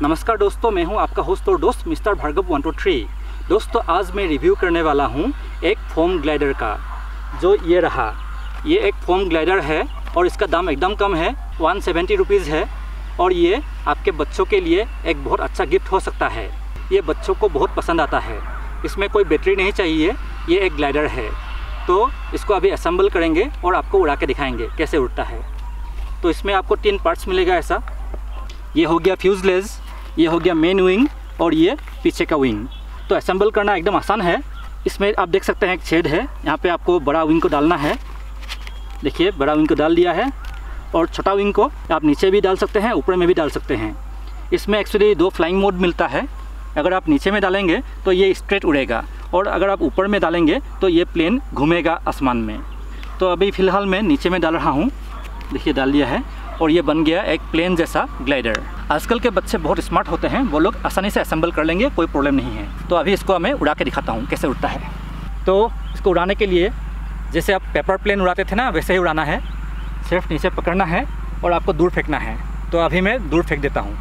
नमस्कार दोस्तों, मैं हूं आपका होस्ट और दोस्त मिस्टर भार्गव 123। दोस्तों आज मैं रिव्यू करने वाला हूं एक फोम ग्लाइडर का, जो ये रहा। ये एक फोम ग्लाइडर है और इसका दाम एकदम कम है, 170 रुपीज़ है। और ये आपके बच्चों के लिए एक बहुत अच्छा गिफ्ट हो सकता है। ये बच्चों को बहुत पसंद आता है। इसमें कोई बैटरी नहीं चाहिए, ये एक ग्लाइडर है। तो इसको अभी असेंबल करेंगे और आपको उड़ा के दिखाएंगे कैसे उड़ता है। तो इसमें आपको 3 पार्ट्स मिलेगा ऐसा। ये हो गया फ्यूजलेज, ये हो गया मेन विंग और ये पीछे का विंग। तो असेंबल करना एकदम आसान है। इसमें आप देख सकते हैं एक छेद है, यहाँ पे आपको बड़ा विंग को डालना है। देखिए बड़ा विंग को डाल दिया है और छोटा विंग को आप नीचे भी डाल सकते हैं, ऊपर में भी डाल सकते हैं। इसमें एक्चुअली 2 फ्लाइंग मोड मिलता है। अगर आप नीचे में डालेंगे तो ये स्ट्रेट उड़ेगा और अगर आप ऊपर में डालेंगे तो ये प्लेन घूमेगा आसमान में। तो अभी फ़िलहाल मैं नीचे में डाल रहा हूँ। देखिए डाल दिया है और ये बन गया एक प्लेन जैसा ग्लाइडर। आजकल के बच्चे बहुत स्मार्ट होते हैं, वो लोग आसानी से असेंबल कर लेंगे, कोई प्रॉब्लम नहीं है। तो अभी इसको मैं उड़ा के दिखाता हूँ कैसे उड़ता है। तो इसको उड़ाने के लिए जैसे आप पेपर प्लेन उड़ाते थे ना, वैसे ही उड़ाना है। सिर्फ नीचे पकड़ना है और आपको दूर फेंकना है। तो अभी मैं दूर फेंक देता हूँ।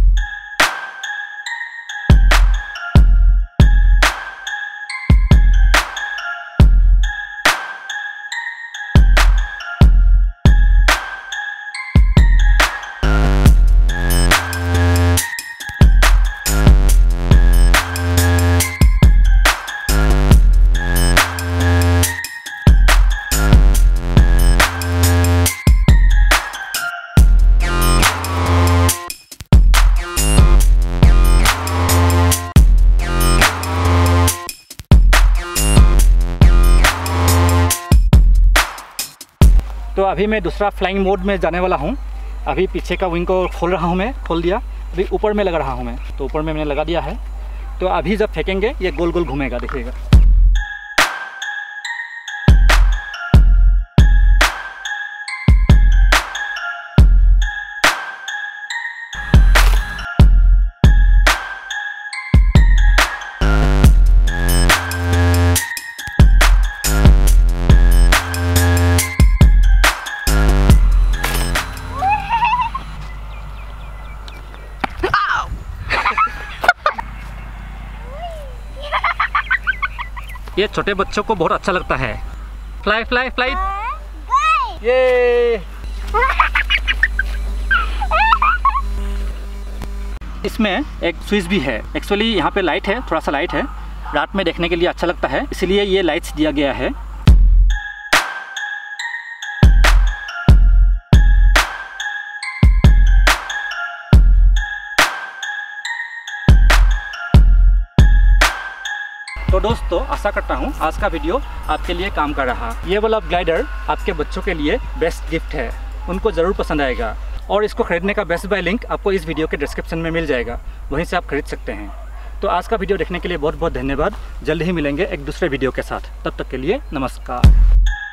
तो अभी मैं दूसरा फ्लाइंग मोड में जाने वाला हूँ। अभी पीछे का विंग को खोल रहा हूँ मैं, खोल दिया। अभी ऊपर में लगा रहा हूँ मैं, तो ऊपर में मैंने लगा दिया है। तो अभी जब फेंकेंगे ये गोल गोल घूमेगा, देखिएगा। ये छोटे बच्चों को बहुत अच्छा लगता है। फ्लाई फ्लाई फ्लाई, ये इसमें एक स्विच भी है। एक्चुअली यहाँ पे लाइट है, थोड़ा सा लाइट है, रात में देखने के लिए अच्छा लगता है, इसलिए ये लाइट्स दिया गया है। तो दोस्तों आशा करता हूँ आज का वीडियो आपके लिए काम कर रहा। ये वाला ग्लाइडर आपके बच्चों के लिए बेस्ट गिफ्ट है, उनको ज़रूर पसंद आएगा। और इसको खरीदने का बेस्ट बाय लिंक आपको इस वीडियो के डिस्क्रिप्शन में मिल जाएगा, वहीं से आप खरीद सकते हैं। तो आज का वीडियो देखने के लिए बहुत बहुत धन्यवाद। जल्द ही मिलेंगे एक दूसरे वीडियो के साथ, तब तक के लिए नमस्कार।